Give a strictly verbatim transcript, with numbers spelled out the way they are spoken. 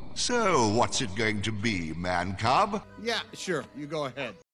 So, what's it going to be, man cub? Yeah, sure. You go ahead.